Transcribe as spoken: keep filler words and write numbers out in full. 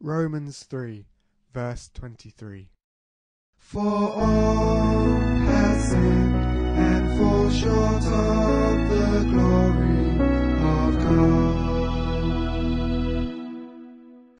Romans three, verse twenty-three. For all have sinned